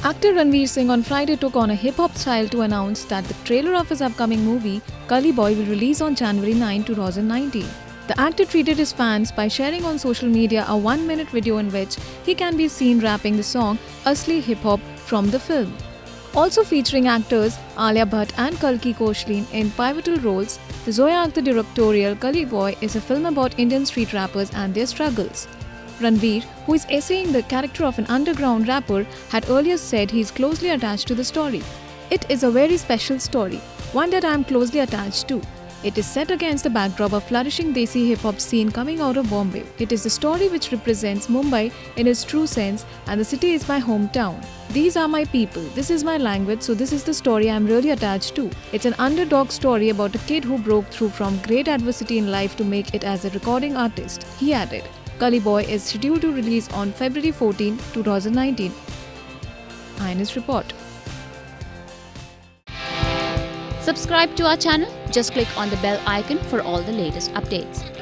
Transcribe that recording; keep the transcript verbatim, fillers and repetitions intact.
Actor Ranveer Singh on Friday took on a hip-hop style to announce that the trailer of his upcoming movie, Gully Boy, will release on January ninth, two thousand nineteen. The actor treated his fans by sharing on social media a one-minute video in which he can be seen rapping the song Asli Hip Hop from the film. Also featuring actors Alia Bhatt and Kalki Koechlin in pivotal roles, the Zoya Akhtar directorial Gully Boy is a film about Indian street rappers and their struggles. Ranveer, who is essaying the character of an underground rapper, had earlier said he is closely attached to the story. It is a very special story, one that I am closely attached to. It is set against the backdrop of flourishing Desi hip-hop scene coming out of Bombay. It is the story which represents Mumbai in its true sense, and the city is my hometown. These are my people, this is my language, so this is the story I am really attached to. It's an underdog story about a kid who broke through from great adversity in life to make it as a recording artist, he added. Gully Boy is scheduled to release on February fourteenth, two thousand nineteen. I N S report. Subscribe to our channel. Just click on the bell icon for all the latest updates.